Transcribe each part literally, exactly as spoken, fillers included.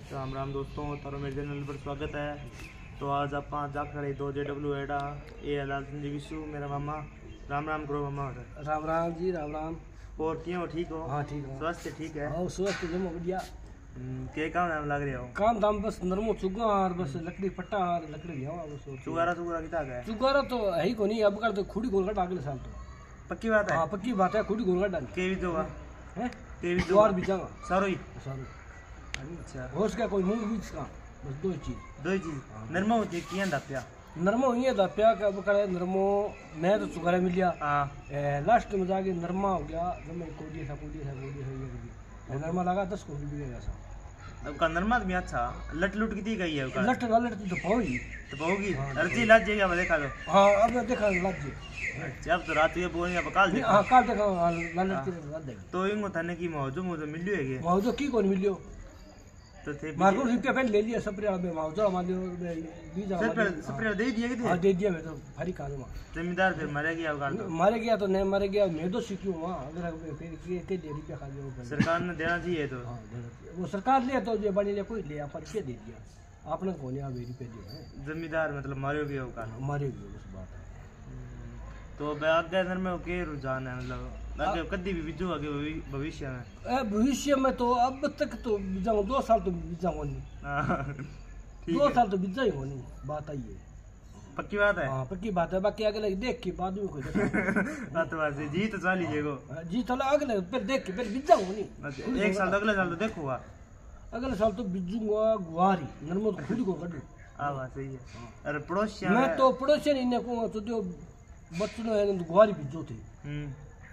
राम राम दोस्तों, तारो मेरे चैनल पर स्वागत है। तो आज आप जाक खड़े दो जे डब्ल्यू एडा ए लाल जी विशु मेरा मामा। राम राम करो मामा। राम राम जी, राम राम। और क्यों ठीक हो? हाँ ठीक है। स्वास्थ्य ठीक है? हाँ स्वस्थ जमो बढ़िया। के काम नाम लग रहे हो? काम दाम बस नरमो चुगा और बस लकड़ी पट्टा और लकड़ी लिया बस। चुगारा चुगारा कितना है? चुगारा तो है ही को नहीं, अब कर तो खुड़ी गोलगट अगले साल तो। पक्की बात है? हाँ पक्की बात है, खुड़ी गोलगट डाल के भी जो है के भी जो और भी जागा सारो ही सारो। अच्छा हो उसका कोई मूंग बीज का बस दो चीज दो ही चीज नरमा होती किया दाप्या नरमो ये दाप्या का अब करे नरमो मैं तो चुगारा मिल गया। हां लास्ट में जाके नरमा हो गया जब मैं कोडी सा कोडी सा कोडी है नरमा लगा दस कोडी भी गया सा। अब का नरमा भी अच्छा लट लुट कितनी गई है का लट लट तो पाओगी तो पाओगी अर्जी लज जाएगा देखा लो। हां अब देखा लज अच्छा अब तो रात के बोल या काल दे। हां काल देखा लट के लज देगी तो इंगो थाने की मौजो मौजो मिलियो है मौजो की कोन मिलियो तो थे मार्को रुपया पहले ले लिया स्प्रे वाला में मौजो मान लियो बीज स्प्रे स्प्रे दे दिया कितने? हां दे दिया मैं तो भारी काल में जमींदार फिर मर गया काल तो मारे गया तो नहीं मारे गया मैं तो सीखूं वहां अगर फिर के के दे रुपया खा लियो सरकार ने देना चाहिए तो। हां वो सरकार ले तो जो बनी ले कोई ले अपन के दे दिया आपने कोने आ रुपया दिया जमींदार मतलब मारे गया वो काल मारे गया उस बात है। तो आगे अंदर में के रुझान है मतलब आगे कभी भी बिजू आगे भविष्य में ए भविष्य में तो अब तक तो बिजाऊं दो साल तो बिजाऊं नहीं दो साल तो बिजा ही होनी बात आई है। पक्की बात है? हां पक्की बात है। बाकी अगले देख के बाद में कोई बात तो बात है जी तो चाली जेगो जी चलो अगले फिर देख के फिर बिजा होनी एक साल अगले साल तो देखूंगा अगले साल तो बिजूंगा गुवारी नरमो तो खुद को कढू। हां बात सही है। अरे पड़ोसी मैं तो पड़ोसी इने को तो जो बच्चों है तो गुवारी बिजो थे। हम्म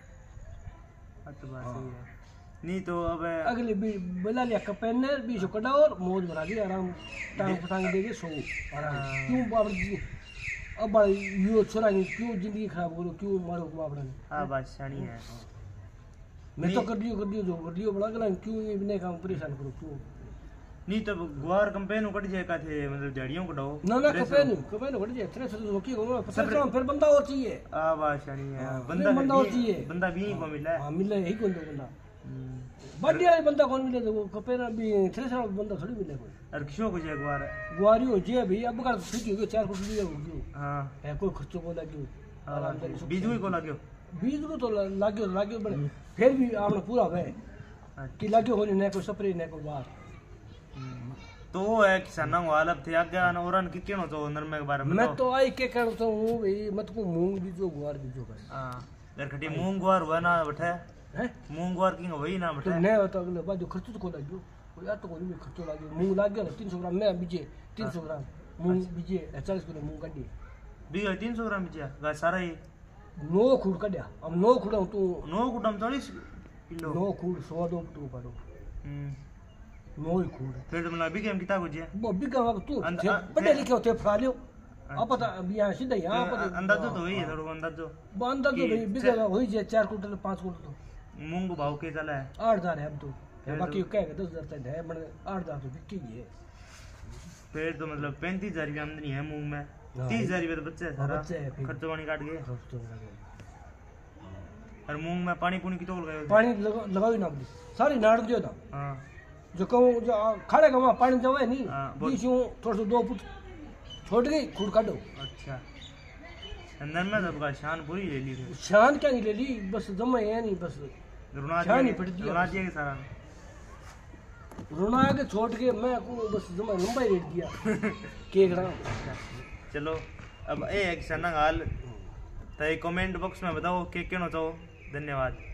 तो बात सही है। नहीं तो अब अगले भी बला लिया कपेने भी जो कड़ा और मौज बना ली आराम टांग पटांग दे के सो आराम क्यों बाप जी अब यो छोरा क्यों जिंदगी खराब करो क्यों मारो बाप ने। हां बात सही है। मैं तो कर दियो कर दियो जो कर दियो बड़ा गला क्यों ये बिना काम परेशान करो क्यों नहीं तो गुवार कंपेन कट जाए का थे मतलब जड़ियों को डाओ ना ना कपेन कपेन कट जाए थ्रेस तो की हो सब फिर बंदा और चाहिए। हां बात सही है। बंदा बंदा और चाहिए बंदा भी को मिला हां मिले ही कौन दो बंदा बढ़िया बंदा कौन मिले तो कपेन भी थ्रेस बंदा थोड़ी मिले कोई और किसो को जाए गुवार गुवारी हो जे भाई अब कर छुट्टी हो गई चार फुट लिया हो गई। हां है कोई खर्चो को लगियो आरामदारी बीज को लगियो बीज को तो लगियो लगियो बड़े फिर भी आपने पूरा है कि लगियो होनी नहीं कोई स्प्रे नहीं कोई बात तो वो है किसानों को हालत थे आगे आना और कि क्यों तो नरमे के बारे में मैं तो आई के कर तो हूं भाई मत को मूंग बीजो गुवार बीजो कर। हां यार खटी मूंग गुवार हुआ ना बैठे है मूंग गुवार की वही ना बैठे तो नहीं होता अगले बाद जो खर्च तो को लगियो कोई यार तो कोई भी खर्चो लगियो मूंग लाग गया तीन सौ ग्राम मैं बीजे तीन सौ ग्राम मूंग बीजे चालीस किलो मूंग काटी बीजे तीन सौ ग्राम बीजे गाय सारा ही नौ खूड़ काटिया अब नौ खूड़ा तू नौ कुटम चालीस किलो नौ खूड़ सौ दो तू पड़ो हम्म नौ ही खूड़ फिर तो मतलब बिके हम किता को जे वो बिका अब तू बड़े लिखे होते फरा लियो अब पता अभी यहां सीधा यहां पता अंदाजो तो वही है थोड़ा अंदाजो अंदाजो भाई बिका होई जे चार कुंटल पांच कुंटल तो मूंग को भाव के चला है आठ हजार है अब तो बाकी कह के दस हजार तक है बड़े आठ हजार तो बिकी ही है। फिर तो मतलब पैंतीस हजार की आमदनी है मूंग में तीस हजार रुपये तो बच्चे है सारा खर्चो पानी काट के और मूंग में पानी पुनी की तोड़ गए पानी लगाओ ना सारी नाड़ दियो ना। हां जो कहूं जो खड़े गवा पानी जवे नहीं बीच यूं थोड़ा सा दो फुट छोड़ गई खूड़ काटो। अच्छा अंदर में सबका शान पूरी ले ली थी। शान क्या नहीं ले ली बस जमा है नहीं बस रुना शान ही पड़ दिया रुना दिया के सारा रुना के छोड़ के मैं को बस जमा लंबाई रेट दिया केकड़ा। चलो अब ए एक सना हाल तो कमेंट बॉक्स में बताओ के क्यों चाहो। धन्यवाद।